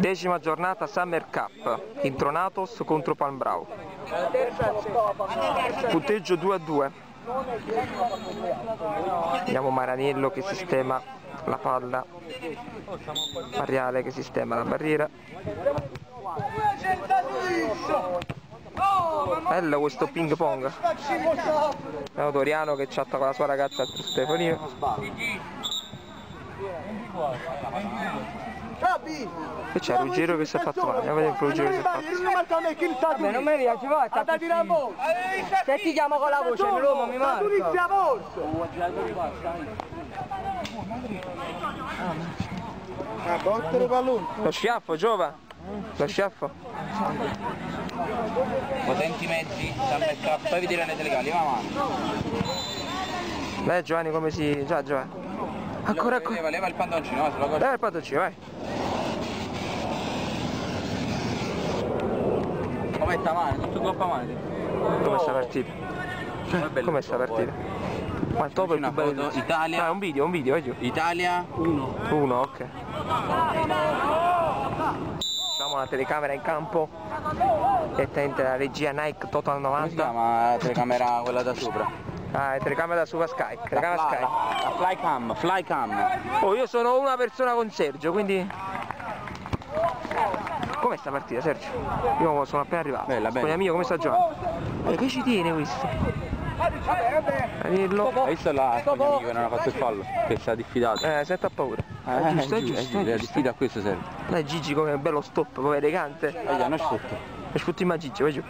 10ª giornata Summer Cup, Intronatos contro Palmbrau. Punteggio 2-2. Vediamo Maranello che sistema la palla, Mariale che sistema la barriera. Bello questo ping pong. Abbiamo Doriano che chatta con la sua ragazza al telefonino. E c'è Ruggero che si è fatto male, andiamo a vedere il Ruggero che si è fatto. Vabbè, non mi piace, vai, se ti chiamo con la voce, l'uomo mi marca. Lo schiaffo, Giova? Lo schiaffo? Potenti mezzi, Summer Cup, poi vedere le telecamere, va avanti. Dai Giovanni come si... già Giovanni. Ancora leva il pantoncino, va sulla cosa. Leva il pantoncino, vai. Come sta male, tutto coppa male. Come sta partita? Come sta partita? Ma il topo è più bello. Italia. Ah, un video, vai giù. Italia 1. 1, ok. Facciamo la telecamera in campo. Direttamente la regia Nike Total 90. Come si chiama la telecamera quella da sopra? Ah, è telecamera da sopra Sky. Telecamera Sky. La flycam. Oh, io sono una persona con Sergio, quindi... Com'è sta partita, Sergio? Io sono appena arrivato. Bella, bella. Con amico, come sta giocando? Che ci tiene questo? Danilo. Hai visto là con mio amico che non ha fatto il fallo? Che si è diffidato. Senta paura. È giusto. La diffida a questo serve. Dai Gigi come bello stop, poi elegante. Non sfrutto. E sfrutti ma Gigi, vai giù.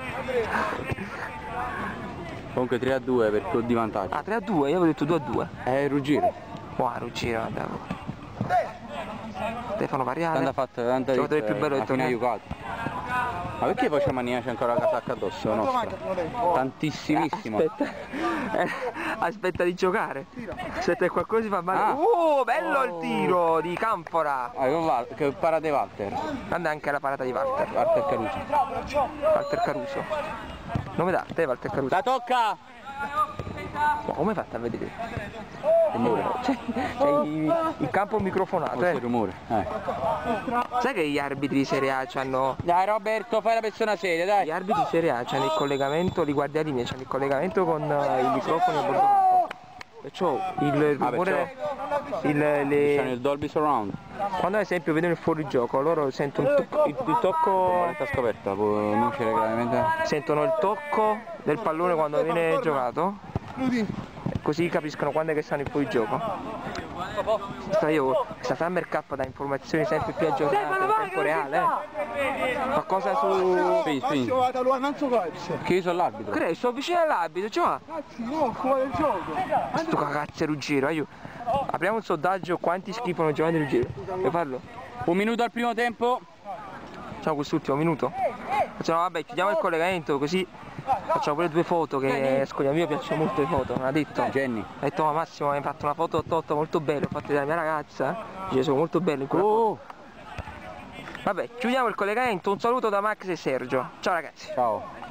Comunque 3-2 per gol di vantaggio. Ah, 3-2, io avevo detto 2-2. Ruggero. Wow, Ruggero, guarda. Stefano Variale. Tanto ha fatto tanto giocatore più bello del torneo. Ma perché poi c'è Mania c'è ancora la casacca addosso nostra? Tantissimissimo. Aspetta di giocare. Aspetta che qualcosa si fa male. Bello il tiro di Canfora. Che parata di Walter. Guarda anche la parata di Walter. Walter Caruso. Walter Caruso. Nome d'arte, Walter Caruso. La tocca! Ma come hai fatto a vedere? C'è il campo microfonato, il rumore. Sai che gli arbitri di Serie A c'hanno... Dai Roberto, fai la persona seria, dai! Gli arbitri di Serie A c'hanno il collegamento, li guardi a linea, c'hanno il collegamento con il microfono a bordo campo. Perciò il rumore... C'hanno il Dolby Surround. Quando ad esempio vedono il fuorigioco, loro sentono il tocco... Sta scoperta, può nuocere gravemente. Sentono il tocco del pallone quando viene giocato. Così capiscono quando è che stanno in fuorigioco. Questa Summer Cup dà informazioni sempre più aggiornate in tempo reale. Qualcosa su... Che io sono l'arbitro. Credi, sto vicino all'arbitro, cioè. Sto cagazzo Ruggero, aiuto. Apriamo un sondaggio, quanti schifano Giovanni Ruggero? Vuoi farlo? 1 minuto al primo tempo. Facciamo quest'ultimo minuto. Facciamo, vabbè, chiudiamo il collegamento così facciamo pure 2 foto che a mio piacciono molto le foto, mi ha detto. Jenny. Ha detto ma Massimo hai fatto una foto 8 molto bella, ho fatto della mia ragazza. Io sono molto bello in quella foto. Vabbè, chiudiamo il collegamento, un saluto da Max e Sergio. Ciao ragazzi. Ciao.